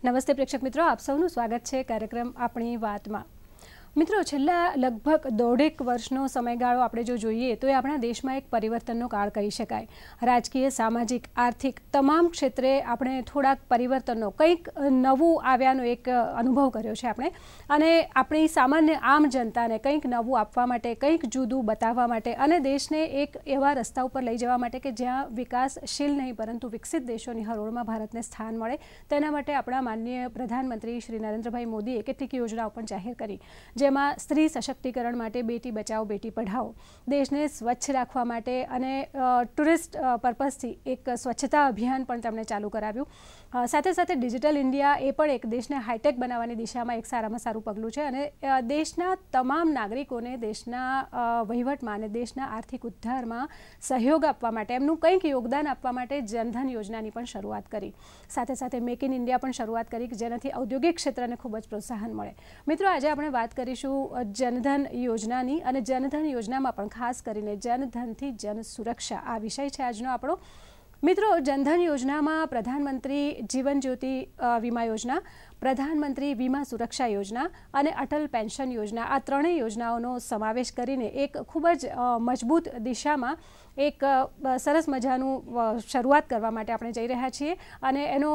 નમસ્તે પ્રેક્ષક મિત્રો, આપ સૌનું સ્વાગત છે કાર્યક્રમ આપણી વાતમાં। મિત્રો, છેલ્લા લગભગ દોઢેક વર્ષનો સમયગાળો આપણે જો જોઈએ તો એ આપણા દેશમાં એક પરિવર્તનનો કાળ કહી શકાય। રાજકીય, સામાજિક, આર્થિક તમામ ક્ષેત્રે આપણે થોડાક પરિવર્તનનો કંઈક નવું આવ્યાનો એક અનુભવ કર્યો છે આપણે, અને આપણી સામાન્ય આમ જનતાને કંઈક નવું આપવા માટે, કંઈક જુદું બતાવવા માટે અને દેશને એક એવા રસ્તા ઉપર લઈ જવા માટે કે જ્યાં વિકાસશીલ નહીં પરંતુ વિકસિત દેશોની હરોળમાં ભારતને સ્થાન મળે, તેના માટે આપણા માનનીય પ્રધાનમંત્રી શ્રી નરેન્દ્રભાઈ મોદીએ કેટલીક યોજનાઓ પણ જાહેર કરી, જેમાં સ્ત્રી સશક્તિકરણ માટે બેટી બચાવો બેટી પઢાઓ, દેશને સ્વચ્છ રાખવા માટે અને ટુરિસ્ટ પર્પઝથી એક સ્વચ્છતા અભિયાન પણ તેમણે ચાલુ કરાવ્યું। સાથે સાથે ડિજિટલ ઇન્ડિયા એ પણ એક દેશને હાઈટેક બનાવવાની દિશામાં એક સારામાં સારું પગલું છે અને દેશના તમામ નાગરિકોને દેશના વહીવટમાં અને દેશના આર્થિક ઉદ્ધારમાં સહયોગ આપવા માટે, એમનું કંઈક યોગદાન આપવા માટે જનધન યોજનાની પણ શરૂઆત કરી। સાથે સાથે મેક ઇન ઇન્ડિયા પણ શરૂઆત કરી જેનાથી ઔદ્યોગિક ક્ષેત્રને ખૂબ જ પ્રોત્સાહન મળે। મિત્રો, આજે આપણે વાત કરીશું જનધન યોજનાની, અને જનધન યોજનામાં પણ ખાસ કરીને જનધનથી જન સુરક્ષા આ વિષય છે આજનો આપણો। મિત્રો, જનધન યોજનામાં પ્રધાનમંત્રી જીવન જ્યોતિ વીમા યોજના, પ્રધાનમંત્રી વીમા સુરક્ષા યોજના અને અટલ પેન્શન યોજના આ ત્રણેય યોજનાઓનો સમાવેશ કરીને એક ખૂબ જ મજબૂત દિશામાં એક સરસ મજાનું શરૂઆત કરવા માટે આપણે જઈ રહ્યા છીએ અને એનો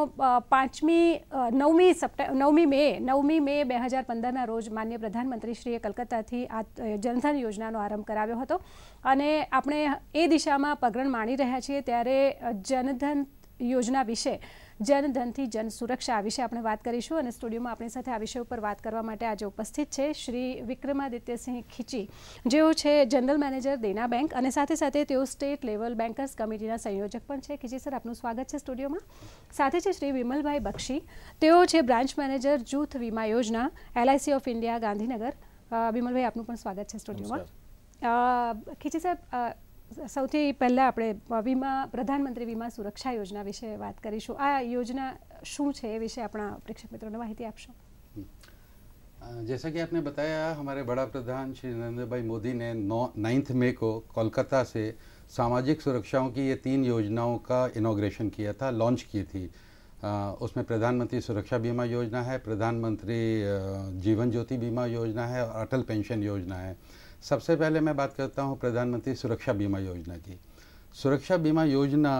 9મી મે 2015ના રોજ માન્ય પ્રધાનમંત્રીશ્રીએ કલકત્તાથી આ જનધન યોજનાનો આરંભ કરાવ્યો હતો અને આપણે એ દિશામાં પગરણ માણી રહ્યા છીએ। ત્યારે જનધન યોજના વિશે, જનધનથી જન સુરક્ષા આ વિશે આપણે વાત કરીશું અને સ્ટુડિયોમાં આપણી સાથે આ વિષય ઉપર વાત કરવા માટે આજે ઉપસ્થિત છે શ્રી વિક્રમાદિત્યસિંહ ખીચી, જેઓ છે જનરલ મેનેજર દેના બેંક અને સાથે સાથે તેઓ સ્ટેટ લેવલ બેન્કર્સ કમિટીના સંયોજક પણ છે। ખીચી સર, આપનું સ્વાગત છે સ્ટુડિયોમાં। સાથે છે શ્રી વિમલભાઈ બક્ષી, તેઓ છે બ્રાન્ચ મેનેજર જૂથ વીમા યોજના LIC ઓફ ઇન્ડિયા ગાંધીનગર। વિમલભાઈ, આપનું પણ સ્વાગત છે સ્ટુડિયોમાં। ખીચી સાહેબ, સૌથી પહેલાં આપણે પ્રધાનમંત્રી વીમા સુરક્ષા યોજના વિશે વાત કરીશું। આ યોजना શું છે એ વિશે આપણા પ્રેક્ષક મિત્રોને માહિતી આપશો? जैसा कि आपने बताया, हमारे बड़ा प्रधान श्री नरेंद्र भाई मोदी ने 9 मई को कोलकाता से सामाजिक सुरक्षाओं की ये 3 योजनाओं का इनॉग्रेशन किया था, लॉन्च की थी। उसमें प्रधानमंत्री सुरक्षा बीमा योजना है, प्रधानमंत्री जीवन ज्योति बीमा योजना है और अटल पेंशन योजना है। सबसे पहले मैं बात करता हूँ प्रधानमंत्री सुरक्षा बीमा योजना की। सुरक्षा बीमा योजना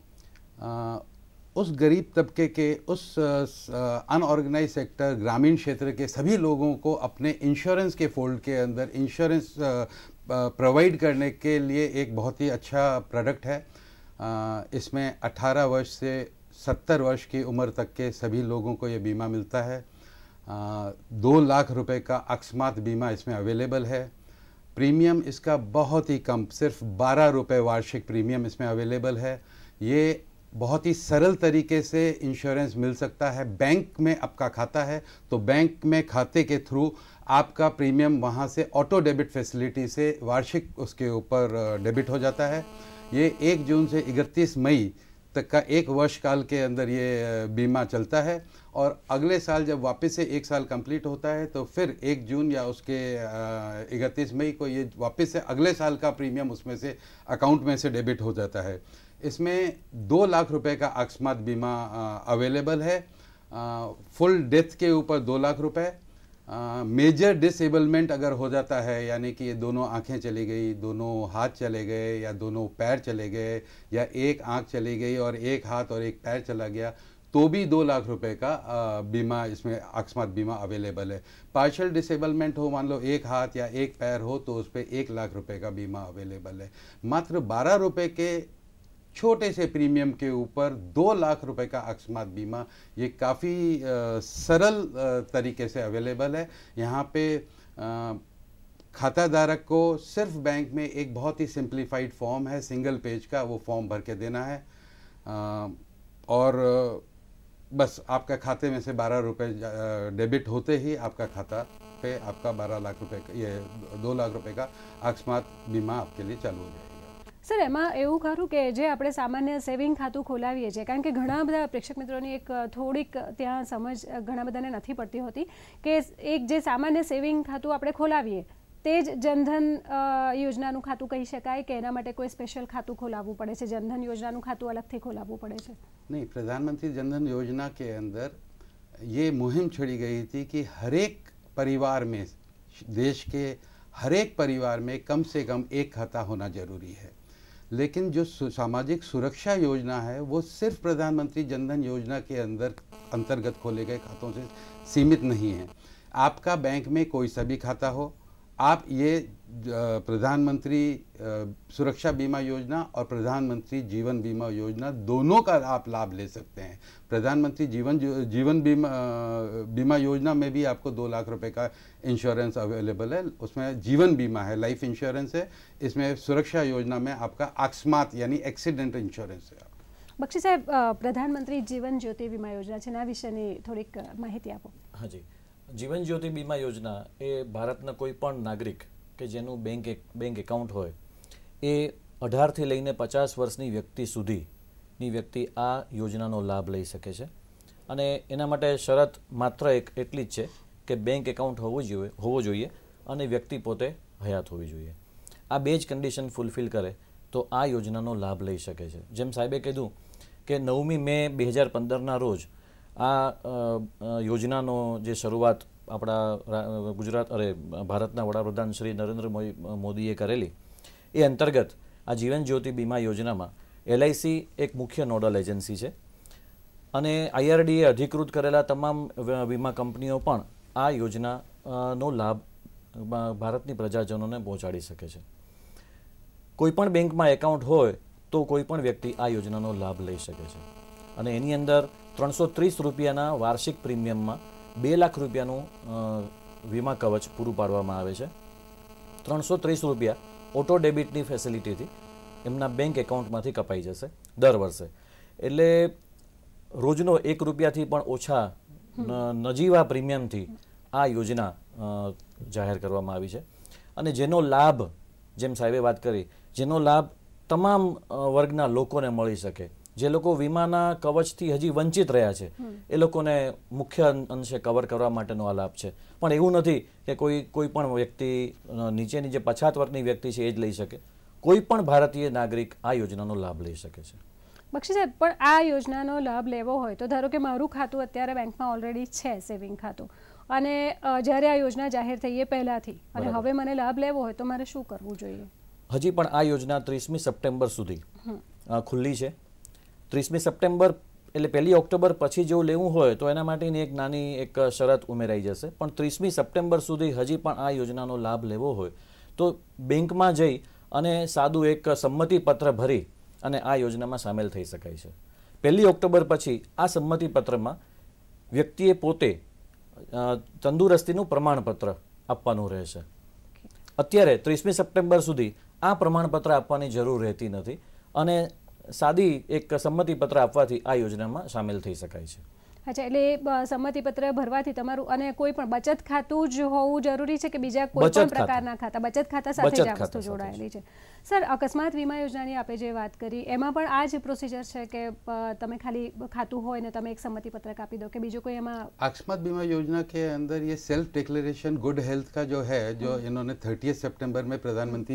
उस गरीब तबके के, उस अनऑर्गेनाइज सेक्टर, ग्रामीण क्षेत्र के सभी लोगों को अपने इंश्योरेंस के फोल्ड के अंदर इंश्योरेंस प्रोवाइड करने के लिए एक बहुत ही अच्छा प्रोडक्ट है। इसमें 18 वर्ष से 70 वर्ष की उम्र तक के सभी लोगों को ये बीमा मिलता है। 2 लाख रुपए का अकस्मात बीमा इसमें अवेलेबल है। प्रीमियम इसका बहुत ही कम, सिर्फ 12 रुपये वार्षिक प्रीमियम इसमें अवेलेबल है। ये बहुत ही सरल तरीके से इंश्योरेंस मिल सकता है। बैंक में आपका खाता है तो बैंक में खाते के थ्रू आपका प्रीमियम वहाँ से ऑटो डेबिट फैसिलिटी से वार्षिक उसके ऊपर डेबिट हो जाता है। ये 1 जून से 31 मई तक का 1 वर्ष काल के अंदर ये बीमा चलता है और अगले साल जब वापस से 1 साल कंप्लीट होता है तो फिर 1 जून या उसके 31 मई को ये वापस से अगले साल का प्रीमियम उसमें से अकाउंट में से डेबिट हो जाता है। इसमें 2 लाख रुपए का अकस्मात बीमा अवेलेबल है। फुल डेथ के ऊपर 2 लाख रुपए, मेजर डिसेबलमेंट अगर हो जाता है, यानी कि ये दोनों आंखें चली गई, दोनों हाथ चले गए या दोनों पैर चले गए या एक आंख चली गई और एक हाथ और एक पैर चला गया, तो भी 2 लाख रुपए का बीमा इसमें अकस्मात बीमा अवेलेबल है। पार्शियल डिसेबलमेंट हो, मान लो एक हाथ या एक पैर हो, तो उस पर 1 लाख रुपए का बीमा अवेलेबल है। मात्र 12 रुपए के छोटे से प्रीमियम के ऊपर 2 लाख रुपए का अकस्मात बीमा, ये काफ़ी सरल तरीके से अवेलेबल है। यहाँ पे खाता धारक को सिर्फ बैंक में एक बहुत ही सिंप्लीफाइड फॉर्म है, सिंगल पेज का, वो फॉर्म भर के देना है और बस आपका खाते में से 12 रुपये डेबिट होते ही आपका खाता पे आपका 12 लाख रुपए का, ये 2 लाख रुपए का अकस्मात बीमा आपके लिए चालू हो जाएगा। सर, एमां एवुं खरुं के जे आपणे सामान्य सेविंग खातुं खोलावीए छीए, कारण के घणा बधा प्रेक्षक मित्रोनी एक थोड़ीक त्यां समज घणा बधाने नथी पड़ती होती के एक जे सामान्य सेविंग खातुं आपणे खोलावीए તે જ જનધન યોજનાનું ખાતું કહી શકાય કે એના માટે કોઈ સ્પેશિયલ ખાતું ખોલાવવું પડે છે? જનધન યોજનાનું ખાતું અલગથી ખોલાવવું પડે છે? नहीं, प्रधानमंत्री जनधन योजना के अंदर ये मुहिम छेड़ी गई थी कि हर एक परिवार में, देश के हर एक परिवार में कम से कम एक खाता होना जरूरी है। लेकिन जो सामाजिक सुरक्षा योजना है वो सिर्फ प्रधानमंत्री जनधन योजना के अंतर्गत खोले गए खातों से सीमित नहीं है। आपका बैंक में कोई सा भी खाता हो, आप ये प्रधानमंत्री सुरक्षा बीमा योजना और प्रधानमंत्री जीवन बीमा योजना दोनों का आप लाभ ले सकते हैं। प्रधानमंत्री जीवन बीमा योजना में भी आपको 2 लाख रुपए का इंश्योरेंस अवेलेबल है, उसमें जीवन बीमा है, लाइफ इंश्योरेंस है। इसमें सुरक्षा योजना में आपका अकस्मात यानी एक्सीडेंट इंश्योरेंस है। बक्षी साहेब, प्रधानमंत्री जीवन ज्योति बीमा योजना છે એના વિશેની થોડીક માહિતી આપો। हाँ जी, जीवन ज्योति बीमा योजना ए भारतना कोईपण नागरिक के जेनु बैंक एकाउंट होय ए 18 થી લઈને 50 વર્ષની વ્યક્તિ સુધીની વ્યક્તિ આ યોજનાનો લાભ લઈ શકે છે। અને એના માટે શરત માત્ર એટલી જ છે કે બેંક એકાઉન્ટ હોવો જોઈએ અને વ્યક્તિ પોતે હયાત હોવી જોઈએ। આ બે જ કન્ડિશન ફૂલફિલ કરે તો આ યોજનાનો લાભ લઈ શકે છે। જેમ સાહેબે કીધું કે 9મી મે 2015ના રોજ આ યોજનાનો જે શરૂઆત આપણા ભારતના વડાપ્રધાન શ્રી નરેન્દ્ર મોદીએ કરેલી એ અંતર્ગત આ જીવન જ્યોતિ બીમા યોજનામાં LIC એક મુખ્ય નોડલ એજન્સી છે અને IRDA અધિકૃત કરેલા તમામ વીમા કંપનીઓ પણ આ યોજનાનો લાભ ભારતની પ્રજાજનોને પહોંચાડી શકે છે। કોઈપણ બેંકમાં એકાઉન્ટ હોય તો કોઈપણ વ્યક્તિ આ યોજનાનો લાભ લઈ શકે છે અને એની અંદર 330 રૂપિયાના વાર્ષિક પ્રીમિયમમાં 2 લાખ રૂપિયાનું વીમા કવચ પૂરું પાડવામાં આવે છે। 330 રૂપિયા ઓટો ડેબિટની ફેસિલિટીથી એમના બેંક એકાઉન્ટમાંથી કપાઈ જશે દર વર્ષે। એટલે રોજનો 1 રૂપિયાથી પણ ઓછા નજીવા પ્રીમિયમથી આ યોજના જાહેર કરવામાં આવી છે અને જેનો લાભ, જેમ સાહેબે વાત કરી, જેનો લાભ તમામ વર્ગના લોકોને મળી શકે। જે લોકો વીમાના કવચથી હજી વંચિત રહ્યા છે એ લોકોને મુખ્ય અંશે કવર કરવા માટેનો આ લાભ છે। પણ એવું નથી કે કોઈ પણ વ્યક્તિ નીચેની જે પછાત વર્ગની વ્યક્તિ છે એ જ લઈ શકે। કોઈ પણ ભારતીય નાગરિક આ યોજનાનો લાભ લઈ શકે છે। બક્ષી સાહેબ, પણ આ યોજનાનો લાભ લેવો હોય તો ધારો કે મારું ખાતું અત્યારે બેંકમાં ઓલરેડી છે, સેવિંગ ખાતું, અને જ્યારે આ યોજના જાહેર થઈ એ પહેલાથી, અને હવે મને લાભ લેવો હોય તો મારે શું કરવું જોઈએ? હજી પણ આ યોજના 30મી સપ્ટેમ્બર સુધી ખુલ્લી છે। 30મી સપ્ટેમ્બર એટલે 1 ઓક્ટોબર પછી જો લેવું હોય તો એના માટેની એક નાની એક શરત ઉમેરાઈ જશે। પણ 30મી સપ્ટેમ્બર સુધી હજી પણ આ યોજનાનો લાભ લેવો હોય તો બેંકમાં જઈ અને સાદું એક સંમતિ પત્ર ભરી અને આ યોજનામાં સામેલ થઈ શકાય છે। 1 ઓક્ટોબર પછી આ સંમતિ પત્રમાં વ્યક્તિએ પોતે તંદુરસ્તીનું પ્રમાણપત્ર આપવાનું રહેશે। અત્યારે 30મી સપ્ટેમ્બર સુધી આ પ્રમાણપત્ર આપવાની જરૂર રહેતી નથી અને સાદી એક સંમતિ પત્ર આપવાથી આ યોજનામાં સામેલ થઈ શકાય છે। અચ્છા, એટલે સંમતિ પત્ર ભરવાથી તમારું, અને કોઈ પણ બચત ખાતું જ હોવું જરૂરી છે કે બીજા કોઈ પણ પ્રકારના ખાતા? બચત ખાતા સાથે જ આ વસ્તુ જોડાયેલી છે। સર, અકસ્માત વીમા યોજનાની આપણે જે વાત કરી એમાં પણ આ જ પ્રોસિજર છે કે તમે ખાલી ખાતું હોય ને તમે એક સંમતિ पत्रक આપી दो, કે બીજું કોઈ એમાં? अकस्मात बीमा योजना के अंदर ये सेल्फ डिक्लेरेशन गुड हेल्थ का जो है, जो इन्होंने 30 सितंबर में प्रधानमंत्री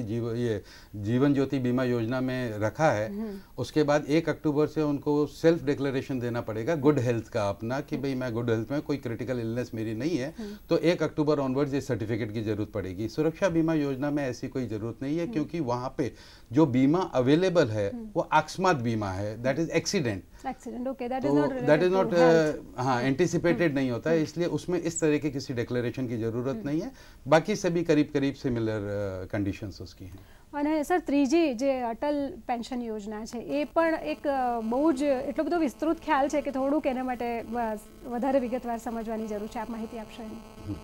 जीवन ज्योति बीमा योजना में रखा है, उसके बाद 1 अक्टूबर से उनको सेल्फ डिक्लेरेशन देना पड़ेगा गुड हेल्थ का अपना, कि भाई मैं गुड हेल्थ में, कोई क्रिटिकल इलनेस मेरी नहीं है। तो 1 अक्टूबर ऑनवर्ड्स ये सर्टिफिकेट की जरूरत पड़ेगी। सुरक्षा बीमा योजना में ऐसी कोई जरूरत नहीं है क्योंकि वहाँ पे जो बीमा अवेलेबल है वो अकस्मात बीमा है, that is accident. Okay, that is not हाँ एंटिसिपेटेड नहीं होता है, इसलिए उसमें इस तरह के किसी डिक्लेरेशन की जरूरत नहीं है। बाकी सभी करीब करीब सिमिलर कंडीशंस उसकी हैं। અને સર, ત્રીજી જે અટલ પેન્શન યોજના છે એ પણ એક બહુ જ એટલો બધો વિસ્તૃત ખ્યાલ છે કે થોડુંક એના માટે વધારે વિગતવાર સમજવાની જરૂર છે। આપ માહિતી આપશો એની?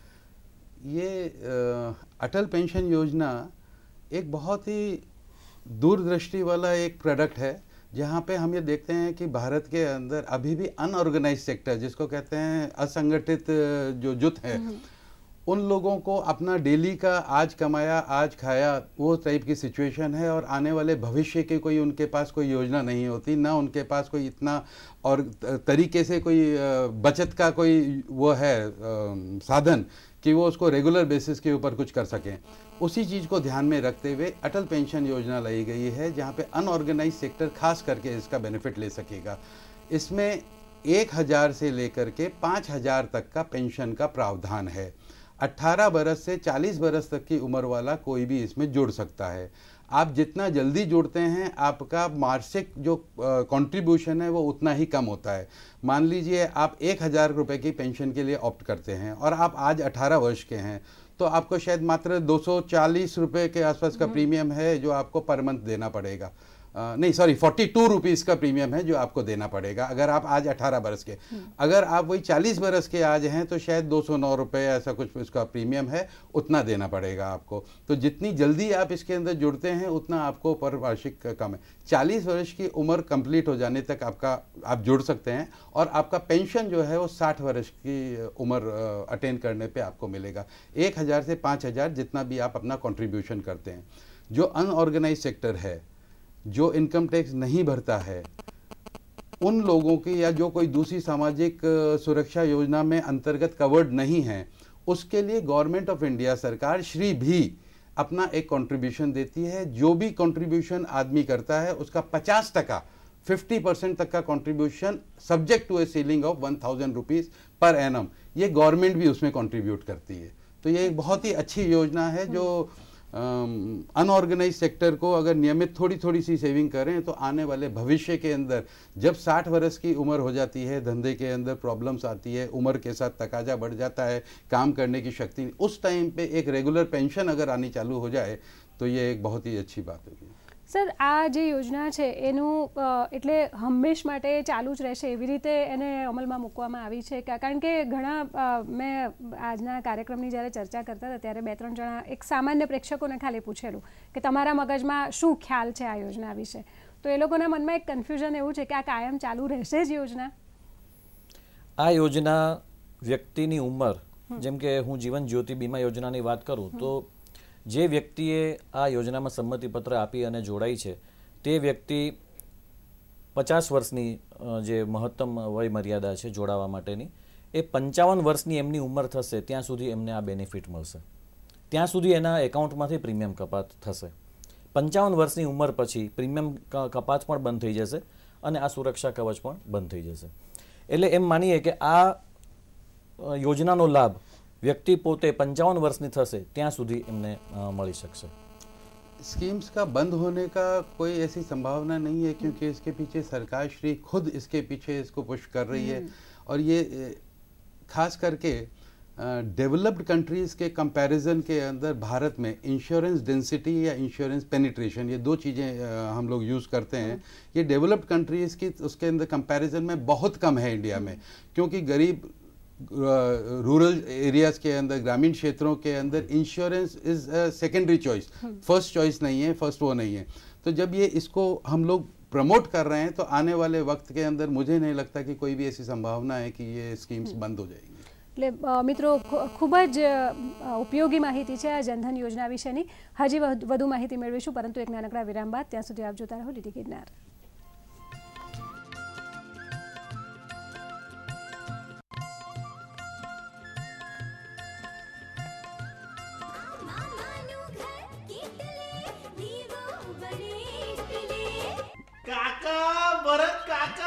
ये अटल पेंशन योजना एक बहुत ही दूरदृष्टि वाला एक प्रोडक्ट है, जहाँ पे हम ये देखते हैं कि भारत के अंदर अभी भी अनऑर्गेनाइज सेक्टर, जिसको कहते हैं असंगठित जो जुट है, उन लोगों को अपना डेली का आज कमाया आज खाया वो टाइप की सिचुएशन है, और आने वाले भविष्य के कोई उनके पास कोई योजना नहीं होती, ना उनके पास कोई इतना और तरीके से कोई बचत का कोई वो है साधन कि वो उसको रेगुलर बेसिस के ऊपर कुछ कर सकें। उसी चीज़ को ध्यान में रखते हुए अटल पेंशन योजना लाई गई है, जहाँ पे अनऑर्गेनाइज सेक्टर खास करके इसका बेनिफिट ले सकेगा। इसमें 1000 से लेकर के 5000 तक का पेंशन का प्रावधान है। 18 बरस से 40 बरस तक की उम्र वाला कोई भी इसमें जुड़ सकता है। आप जितना जल्दी जुड़ते हैं आपका मासिक जो कंट्रीब्यूशन है वो उतना ही कम होता है। मान लीजिए आप 1000 रुपये की पेंशन के लिए ऑप्ट करते हैं और आप आज 18 वर्ष के हैं, तो आपको शायद मात्र 240 रुपये के आसपास का प्रीमियम है जो आपको पर मंथ देना पड़ेगा। नहीं सॉरी 42 रुपीज़ का प्रीमियम है जो आपको देना पड़ेगा अगर आप आज 18 बरस के। अगर आप वही 40 बरस के आज हैं तो शायद 209 रुपये ऐसा कुछ उसका प्रीमियम है, उतना देना पड़ेगा आपको। तो जितनी जल्दी आप इसके अंदर जुड़ते हैं उतना आपको पर वार्षिक कम है। 40 वर्ष की उम्र कंप्लीट हो जाने तक आप जुड़ सकते हैं और आपका पेंशन जो है वो 60 वर्ष की उम्र अटेन करने पे आपको मिलेगा। 1000 से 5000 जितना भी आप अपना कंट्रीब्यूशन करते हैं। जो अनऑर्गेनाइज सेक्टर है, जो इनकम टैक्स नहीं भरता है, उन लोगों की या जो कोई दूसरी सामाजिक सुरक्षा योजना में अंतर्गत कवर्ड नहीं है, उसके लिए गवर्नमेंट ऑफ इंडिया सरकार श्री भी अपना एक कंट्रीब्यूशन देती है। जो भी कंट्रीब्यूशन आदमी करता है उसका 50% 50% तक का contribution subject to a ceiling of 1000 rupees per annum, ये गवर्नमेंट भी उसमें कंट्रीब्यूट करती है। तो ये एक बहुत ही अच्छी योजना है जो अनऑर्गेनाइज सेक्टर को अगर नियमित थोड़ी थोड़ी सी सेविंग करें तो आने वाले भविष्य के अंदर जब 60 वर्ष की उम्र हो जाती है, धंधे के अंदर प्रॉब्लम्स आती है, उम्र के साथ तकाजा बढ़ जाता है, काम करने की शक्ति, उस टाइम पे एक रेगुलर पेंशन अगर आनी चालू हो जाए तो ये एक बहुत ही अच्छी बात होगी। સર, આ જે યોજના છે એનું એટલે હંમેશ માટે ચાલુ જ રહેશે એવી રીતે એને અમલમાં મૂકવામાં આવી છે? કારણ કે ઘણા મેં આજના કાર્યક્રમની જ્યારે ચર્ચા કરતા હતા ત્યારે 2-3 જણા એક સામાન્ય પ્રેક્ષકોને ખાલી પૂછેલું કે તમારા મગજમાં શું ખ્યાલ છે આ યોજના વિશે, તો એ લોકોના મનમાં એક કન્ફ્યુઝન એવું છે કે આ કાયમ ચાલુ રહેશે જ યોજના? આ યોજના વ્યક્તિની ઉંમર, જેમ કે હું જીવન જ્યોતિ બીમા યોજનાની વાત કરું તો જે વ્યક્તિએ આ યોજનામાં સંમતિપત્ર આપી અને જોડાઈ છે તે વ્યક્તિ 50 વર્ષની જે મહત્તમ વય મર્યાદા છે જોડાવા માટેની, એ 55 વર્ષની એમની ઉંમર થશે ત્યાં સુધી એમને આ બેનિફિટ મળશે, ત્યાં સુધી એના એકાઉન્ટમાંથી પ્રીમિયમ કપાત થશે। 55 વર્ષની ઉંમર પછી પ્રીમિયમ કપાત પણ બંધ થઈ જશે અને આ સુરક્ષા કવચ પણ બંધ થઈ જશે। એટલે એમ માનીએ કે આ યોજનાનો લાભ व्यक्ति पोते 55 वर्षनी थसे त्यां सुधी एमने मळी शकशे। स्कीम्स का बंद होने का कोई ऐसी संभावना नहीं है क्योंकि इसके पीछे सरकार श्री खुद इसके पीछे इसको पुश कर रही है और ये खास करके डेवलप्ड कंट्रीज़ के कंपैरिजन के अंदर भारत में इंश्योरेंस डेंसिटी या इंश्योरेंस पेनिट्रेशन, ये दो चीज़ें हम लोग यूज़ करते हैं। ये डेवलप्ड कंट्रीज़ की उसके अंदर कंपैरिजन में बहुत कम है इंडिया में, क्योंकि गरीब रूरल एरियाज के अंदर, ग्रामीण क्षेत्रों के अंदर insurance is secondary choice, first choice नहीं है, फर्स्ट वो नहीं है। तो जब ये इसको हम लोग प्रमोट कर रहे हैं तो आने वाले वक्त के अंदर मुझे नहीं लगता कि कोई भी ऐसी संभावना है कि ये स्कीम्स बंद हो जाएंगी। એટલે મિત્રો ખૂબ જ ઉપયોગી માહિતી છે આ જનધન યોજના વિશેની। હજી વધુ માહિતી મેળવીશું પરંતુ એક નાનકડા વિરામ બાદ। ત્યાં સુધી આપ જોતા રહો ડીડી કિરનાર। કાકા ભરત કાકા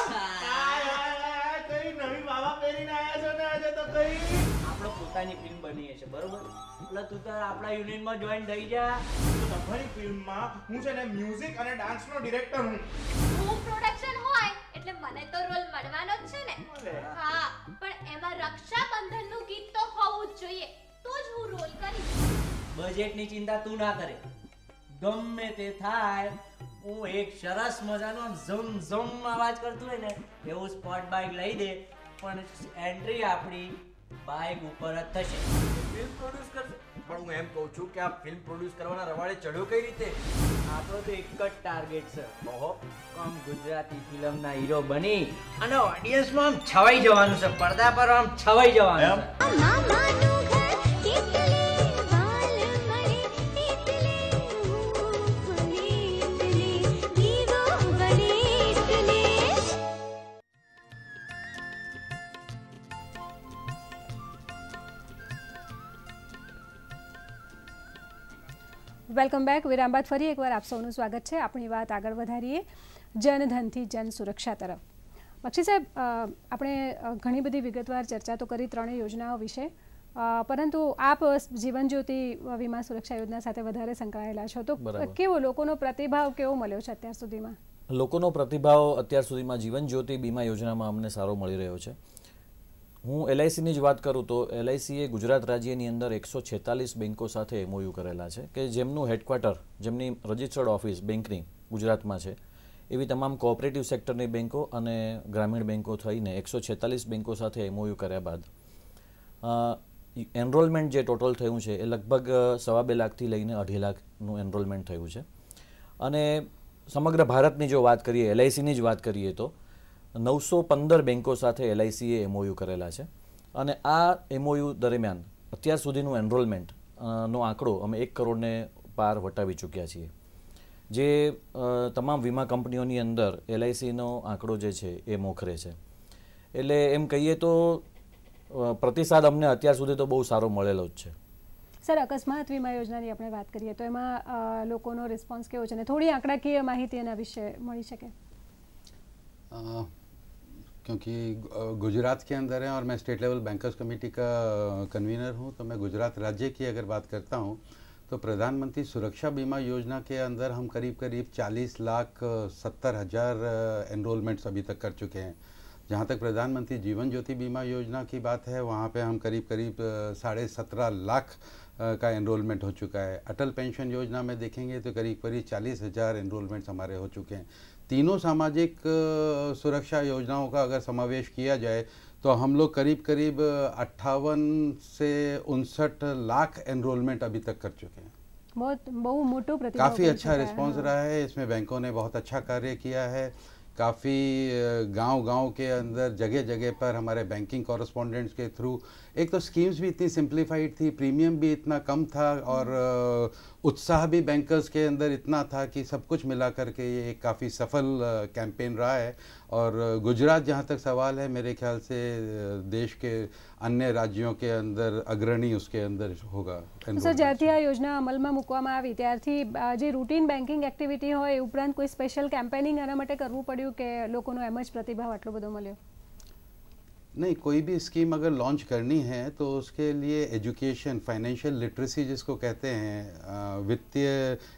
કઈ નવી માવા પહેરીને આયા છો ને આજે તો કઈ આપણો પોતાની ફિલ્મ બની છે બરોબર, એટલે તું તો આપણા યુનિયનમાં જોઈન થઈ જા। તો તમારી ફિલ્મમાં હું છે ને મ્યુઝિક અને ડાન્સનો ડિરેક્ટર હું। હું પ્રોડક્શન હોય એટલે મને તો રોલ મળવાનો જ છે ને। હા, પણ એમાં રક્ષાબંધનનું ગીત તો હોવું જ જોઈએ, તો જ હું રોલ કરીશ। બજેટની ચિંતા તું ના કરે, ગમે તે થાય હું એક સરસ મજાનો આમ ઝમ ઝમ અવાજ કરતું હોય ને એવું સ્પોટ બાઇક લઈ દે, પણ એન્ટ્રી આપણી બાઇક ઉપર જ થશે। ફિલ્મ પ્રોડ્યુસ કરશે? પણ હું એમ કહું છું કે આ ફિલ્મ પ્રોડ્યુસ કરવાના રવાડે ચડ્યો કઈ રીતે? આપણો તો એક જ ટાર્ગેટ છે, કમ ગુજરાતી ફિલ્મના હીરો બની અને ઓડિયન્સમાં આમ છવાઈ જવાનું છે, પડદા પર આમ છવાઈ જવાનું છે। Welcome back. વિરામ બાદ ફરી એકવાર આપ સૌનું સ્વાગત છે। આપણી વાત આગળ વધારીએ જનધનથી જન સુરક્ષા તરફ। બક્ષી સાહેબ, આપણે ઘણી બધી વિગતવાર ચર્ચા તો કરી ત્રણેય યોજનાઓ વિશે, પરંતુ આપ જીવન જ્યોતિ વીમા સુરક્ષા યોજના સાથે વધારે સંકળાયેલા છો, તો કેવો લોકોનો પ્રતિભાવ કેવો મળ્યો છે અત્યાર સુધીમાં? લોકોનો પ્રતિભાવ અત્યાર સુધીમાં જીવન જ્યોતિ બીમા યોજનામાં અમને સારો મળી રહ્યો છે. હું LICની જ વાત કરું તો LICએ ગુજરાત રાજ્યની અંદર 146 બેંકો સાથે MOU કરેલા છે કે જેમનું હેડક્વાર્ટર, જેમની રજિસ્ટર્ડ ઓફિસ બેંકની ગુજરાતમાં છે. એવી તમામ કોઓપરેટિવ સેક્ટરની બેંકો અને ગ્રામીણ બેંકો થઈને 146 બેંકો સાથે MOU કર્યા બાદ એનરોલમેન્ટ જે ટોટલ થયું છે એ લગભગ 2.25 લાખથી લઈને 2.5 લાખનું એનરોલમેન્ટ થયું છે. અને સમગ્ર ભારતની જો વાત કરીએ, LICની જ વાત કરીએ તો 915 બેંકો સાથે LICએ MOU કરેલા છે. અને આ MOU દરમિયાન અત્યાર સુધીનું એનરોલમેન્ટ નો આંકડો અમે 1 કરોડને પાર વટાવી ચૂક્યા છીએ. જે તમામ વીમા કંપનીઓની અંદર LICનો આંકડો જે છે એ મોખરે છે. એટલે એમ કહીએ તો પ્રતિસાદ અમને અત્યાર સુધી તો બહુ સારો મળેલો જ છે. સર, અકસ્માત વીમા યોજનાની આપણે વાત કરીએ તો એમાં લોકોનો રિસ્પોન્સ કેવો છે અને થોડી આંકડાકીય માહિતી એના વિશે મળી શકે? क्योंकि गुजरात के अंदर है और मैं स्टेट लेवल बैंकर्स कमेटी का कन्वीनर हूँ, तो मैं गुजरात राज्य की अगर बात करता हूँ तो प्रधानमंत्री सुरक्षा बीमा योजना के अंदर हम करीब 40,70,000 एनरोलमेंट्स अभी तक कर चुके हैं. जहाँ तक प्रधानमंत्री जीवन ज्योति बीमा योजना की बात है, वहाँ पे हम करीब 17.5 लाख का एनरोलमेंट हो चुका है. अटल पेंशन योजना में देखेंगे तो करीब 40,000 एनरोलमेंट्स हमारे हो चुके हैं. तीनों सामाजिक सुरक्षा योजनाओं का अगर समावेश किया जाए तो हम लोग करीब 58 से 59 लाख एनरोलमेंट अभी तक कर चुके हैं. बहुत मोटो प्रतिभाव, काफ़ी अच्छा रिस्पांस रहा है. इसमें बैंकों ने बहुत अच्छा कार्य किया है. काफ़ी गांव-गांव के अंदर जगह जगह पर हमारे बैंकिंग कॉरेस्पॉन्डेंट्स के थ्रू, एक तो स्कीम्स भी इतनी सिंप्लीफाइड थी, प्रीमियम भी इतना कम था और उत्साह भी बैंकर्स के अंदर इतना था कि सब कुछ मिला करके ये एक काफ़ी सफल कैंपेन रहा है. और गुजरात जहाँ तक सवाल है, मेरे ख्याल से देश के अन्य राज्यों के अंदर अग्रणी उसके अंदर होगा. सर, જ્યારથી આ યોજના અમલમાં મૂકવામાં આવી ત્યારથી જે રૂટીન બેન્કિંગ એક્ટિવિટી હોય એ ઉપરાંત કોઈ સ્પેશિયલ કેમ્પેનિંગ આના માટે કરવું પડ્યું કે લોકોનો એમ જ प्रतिभाव આટલો બધો મળ્યો? नहीं, कोई भी स्कीम अगर लॉन्च करनी है तो उसके लिए एजुकेशन, फाइनेंशियल लिटरेसी जिसको कहते हैं, वित्तीय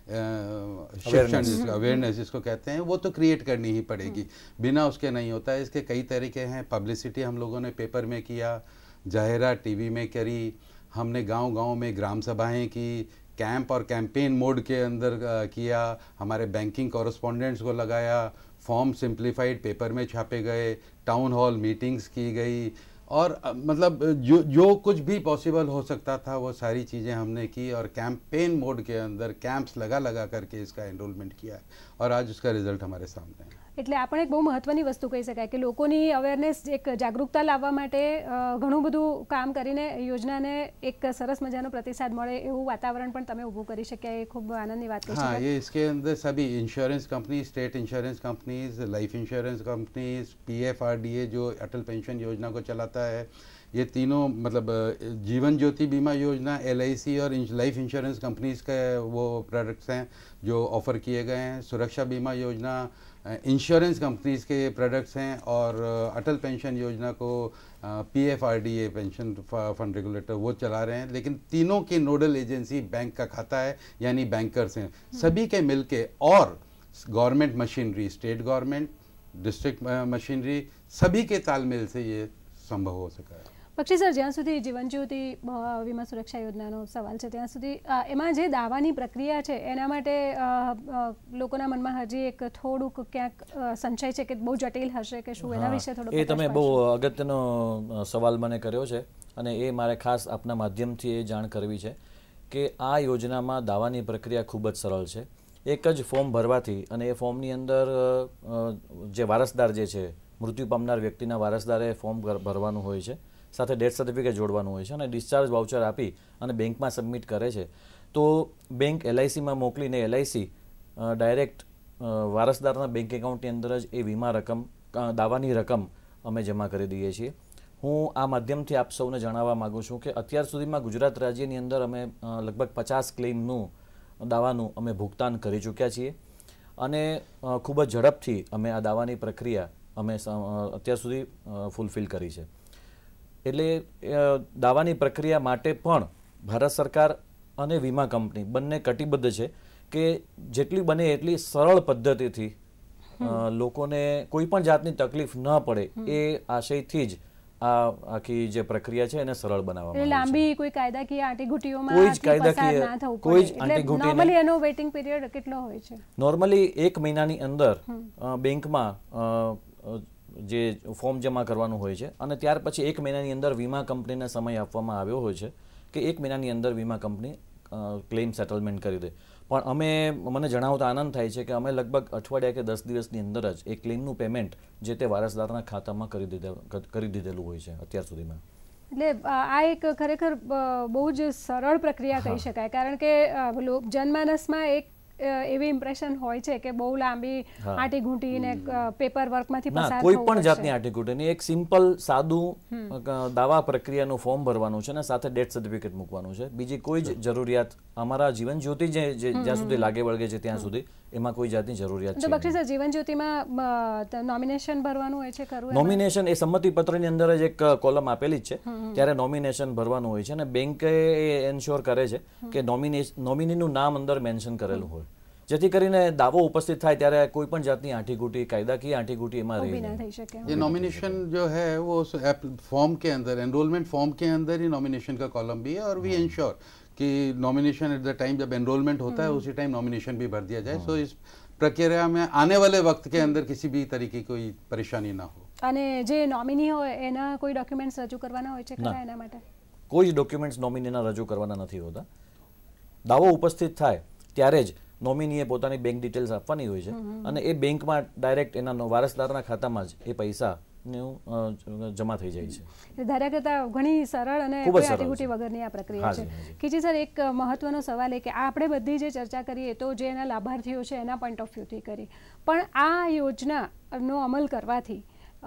शिक्षण, जिसका अवेयरनेस जिसको कहते हैं, वो तो क्रिएट करनी ही पड़ेगी. बिना उसके नहीं होता है. इसके कई तरीके हैं. पब्लिसिटी हम लोगों ने पेपर में किया, जाहिरात टीवी में करी, हमने गांव-गांव में ग्राम सभाएं की, कैंप और कैंपेन मोड के अंदर किया, हमारे बैंकिंग कॉरेस्पॉन्डेंट्स को लगाया, फॉर्म सिंप्लीफाइड पेपर में छापे गए, टाउन हॉल मीटिंग्स की गई और मतलब जो कुछ भी पॉसिबल हो सकता था वो सारी चीज़ें हमने की और कैंपेन मोड के अंदर कैंप्स लगा करके इसका एनरोलमेंट किया है और आज उसका रिजल्ट हमारे सामने है. એટલે આપણે એક બહુ મહત્વની વસ્તુ કહી શકાય કે લોકોની અવેરનેસ, એક જાગૃતતા લાવવા માટે ઘણું બધું કામ કરીને યોજનાને એક સરસ મજાનો પ્રતિસાદ મળે એવું વાતાવરણ પણ તમે ઊભું કરી શક્યા. એ ખૂબ આનંદની વાત કહી શકાય. हाँ, ये इसके अंदर सभी insurance company, state insurance companies, life insurance companies, PFRDA जो अटल पेंशन योजना को चलाता है, ये तीनों मतलब जीवन ज्योति बीमा योजना, LIC और लाइफ इंश्योरेंस कंपनीज का वो प्रोडक्ट्स हैं जो ऑफ़र किए गए हैं. सुरक्षा बीमा योजना इंश्योरेंस कंपनीज के प्रोडक्ट्स हैं और अटल पेंशन योजना को PFRDA पेंशन फंड रेगुलेटर वो चला रहे हैं. लेकिन तीनों की नोडल एजेंसी बैंक का खाता है, यानी बैंकर्स हैं. सभी के मिलके और government machinery, state government, district machinery, सभी के तालमेल से ये संभव हो सका है. પક્ષી સર, જ્યાં સુધી જીવન જ્યોતિ વીમા સુરક્ષા યોજનાનો સવાલ છે ત્યાં સુધી એમાં જે દાવાની પ્રક્રિયા છે એના માટે લોકોના મનમાં હજી એક થોડુંક ક્યાંક સંશય છે કે બહુ જટિલ હશે કે શું, એના વિશે થોડું? એ તમે બહુ અગત્યનો સવાલ મને કર્યો છે અને એ મારે ખાસ આપના માધ્યમથી એ જાણ કરવી છે કે આ યોજનામાં દાવાની પ્રક્રિયા ખૂબ જ સરળ છે. એક જ ફોર્મ ભરવાથી અને એ ફોર્મની અંદર જે વારસદાર જે છે, મૃત્યુ પામનાર વ્યક્તિના વારસદારે ફોર્મ ભરવાનું હોય છે, સાથે ડેથ સર્ટિફિકેટ જોડવાનું હોય છે અને ડિસ્ચાર્જ વાઉચર આપી અને બેંકમાં સબમિટ કરે છે. તો બેંક LICમાં મોકલીને LIC ડાયરેક્ટ વારસદારના બેંક એકાઉન્ટની અંદર જ એ વીમા રકમ, દાવાની રકમ અમે જમા કરી દઈએ છીએ. હું આ માધ્યમથી આપ સૌને જણાવવા માગું છું કે અત્યાર સુધીમાં ગુજરાત રાજ્યની અંદર અમે લગભગ 50 ક્લેમનું દાવાનું અમે ભુગતાન કરી ચૂક્યા છીએ અને ખૂબ જ ઝડપથી અમે આ દાવાની પ્રક્રિયા અમે અત્યાર સુધી ફૂલફિલ કરી છે. એટલે દાવાની પ્રક્રિયા માટે પણ ભારત સરકાર અને વીમા કંપની બંને કટિબદ્ધ છે કે જેટલી બને એટલી સરળ પદ્ધતિથી લોકોને કોઈ પણ જાતની તકલીફ ન પડે એ આશયથી જ આ આખી જે પ્રક્રિયા છે એને સરળ બનાવવામાં આવી છે. લાંબી કોઈ કાયદાકીય આંટીઘૂંટીઓમાં કોઈ જ કાયદાકીય કોઈ જ આંટીઘૂંટી નોર્મલી એનો વેઇટિંગ પીરિયડ કેટલો હોય છે? નોર્મલી 1 મહિનાની અંદર બેંકમાં જે ફોર્મ જમા કરવાનું હોય છે અને ત્યાર પછી 1 મહિનાની અંદર વીમા કંપનીને સમય આપવામાં આવ્યો હોય છે કે 1 મહિનાની અંદર વીમા કંપની ક્લેમ સેટલમેન્ટ કરી દે. પણ મને જણાવતા આનંદ થાય છે કે અમે લગભગ અઠવાડિયા કે 10 દિવસની અંદર જ એ ક્લેમનું પેમેન્ટ જે તે વારસદારના ખાતામાં કરી દીધેલું હોય છે અત્યાર સુધીમાં. એટલે આ એક ખરેખર બહુ જ સરળ પ્રક્રિયા કહી શકાય, કારણ કે જનમાનસમાં એક એવી ઇમ્પ્રેશન હોય છે કે બહુ લાંબી આંટીઘૂંટી ને પેપર વર્કમાંથી પસાર થવું. કોઈ પણ જાતની આંટીઘૂંટી એક સિમ્પલ સાદું દાવા પ્રક્રિયાનું ફોર્મ ભરવાનું છે અને સાથે ડેથ સર્ટિફિકેટ મૂકવાનું છે. બીજી કોઈ જ જરૂરિયાત અમારા જીવન જ્યોતિ જ્યાં સુધી લાગે વળગે છે ત્યાં સુધી એમાં કોઈ જાતની જરૂરિયાત છે. તો બક્ષી સર, જીવન જ્યોતિમાં નોમિનેશન ભરવાનું હોય છે ખરું? નોમિનેશન એ સંમતિ પત્રની અંદર જ એક કોલમ આપેલી જ છે, ત્યારે નોમિનેશન ભરવાનું હોય છે અને બેંકે એન્શ્યોર કરે છે કે નોમિનીનું નામ અંદર મેન્શન કરેલું હોય, જેથી કરીને દાવો ઉપસ્થિત થાય ત્યારે કોઈ પણ જાતની આંટીઘૂંટી કાયદાકીય आंटीघूंटी एમાં રહી नहीं થઈ શકે. ये नॉमिनेशन जो है वो फॉर्म के अंदर, एनरोलमेंट फॉर्म के अंदर ही नॉमिनेशन का कॉलम भी है और वी इंश्योर कि नॉमिनेशन एट द टाइम जब एनरोलमेंट होता है उसी टाइम नॉमिनेशन भी भर दिया जाए, सो इस प्रक्रिया में आने वाले वक्त के अंदर किसी भी तरीके कोई परेशानी ना हो. અને જે નોમિની હોય એના કોઈ ડોક્યુમેન્ટ્સ રજૂ કરવાના હોય છે ખરા એના માટે? કોઈ જ ડોક્યુમેન્ટ્સ નોમિનીના રજૂ કરવાના નથી હોતા. દાવો ઉપસ્થિત થાય ત્યારે જ નોમિનીએ પોતાની બેંક ડિટેલ્સ આપવાની હોય છે અને એ બેંકમાં ડાયરેક્ટ એના વારસદારના ખાતામાં જ એ પૈસા જમા થઈ જાય છે. ધારા કરતા ઘણી સરળ અને કોઈ આંટીઘૂંટી વગરની આ પ્રક્રિયા છે. કીજી સર, એક મહત્વનો સવાલ એ કે આપણે બધી જે ચર્ચા કરીએ તો જે એના લાભાર્થીઓ છે એના પોઈન્ટ ઓફ વ્યૂથી કરી, પણ આ યોજનાનો અમલ કરવાથી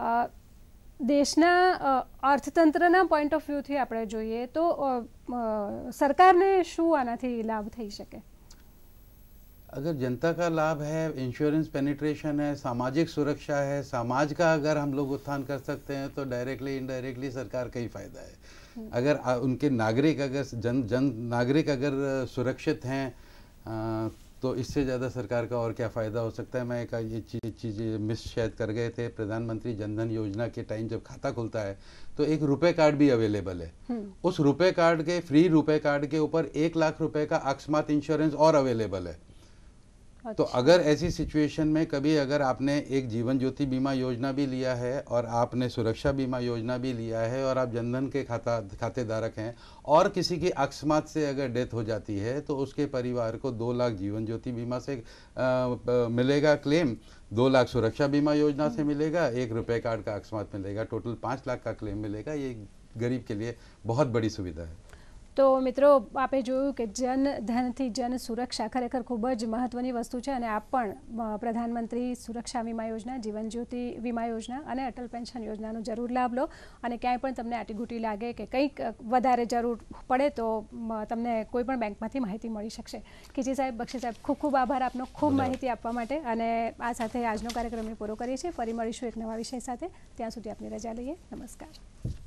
દેશના અર્થતંત્રના પોઈન્ટ ઓફ વ્યૂથી આપણે જોઈએ તો સરકારને શું આનાથી લાભ થઈ શકે? अगर जनता का लाभ है, इंश्योरेंस पेनिट्रेशन है, सामाजिक सुरक्षा है, समाज का अगर हम लोग उत्थान कर सकते हैं तो डायरेक्टली इनडायरेक्टली सरकार का ही फायदा है. अगर उनके नागरिक अगर जन नागरिक अगर सुरक्षित हैं तो इससे ज़्यादा सरकार का और क्या फ़ायदा हो सकता है. मैं एक ये चीज़ मिस शायद कर गए थे. प्रधानमंत्री जनधन योजना के टाइम जब खाता खुलता है तो एक रुपए कार्ड भी अवेलेबल है. उस रुपए कार्ड के फ्री रुपए कार्ड के ऊपर 1 लाख रुपए का अकस्मात इंश्योरेंस और अवेलेबल है. तो अगर ऐसी सिचुएशन में कभी अगर आपने एक जीवन ज्योति बीमा योजना भी लिया है और आपने सुरक्षा बीमा योजना भी लिया है और आप जनधन के खातेधारक हैं और किसी की अकस्मात से अगर डेथ हो जाती है तो उसके परिवार को 2 लाख जीवन ज्योति बीमा से मिलेगा क्लेम, 2 लाख सुरक्षा बीमा योजना से मिलेगा, 1 रुपए कार्ड का अकस्मात मिलेगा, टोटल 5 लाख का क्लेम मिलेगा. ये गरीब के लिए बहुत बड़ी सुविधा है. તો મિત્રો, આપે જોયું કે જનધનથી જન સુરક્ષા ખરેખર ખૂબ જ મહત્વની વસ્તુ છે અને આપ પણ પ્રધાનમંત્રી સુરક્ષા વીમા યોજના, જીવન જ્યોતિ વીમા યોજના અને અટલ પેન્શન યોજનાનો જરૂર લાભ લો અને ક્યાંય પણ તમને આંટીઘૂંટી લાગે કે કંઈક વધારે જરૂર પડે તો તમને કોઈ પણ બેંકમાંથી માહિતી મળી શકશે. કીજી સાહેબ, બક્ષી સાહેબ, ખૂબ ખૂબ આભાર આપનો ખૂબ માહિતી આપવા માટે. અને આ સાથે આજનો કાર્યક્રમને પૂરો કરીએ છીએ. ફરી મળીશું એક નવા વિષય સાથે. ત્યાં સુધી આપની રજા લઈએ. નમસ્કાર.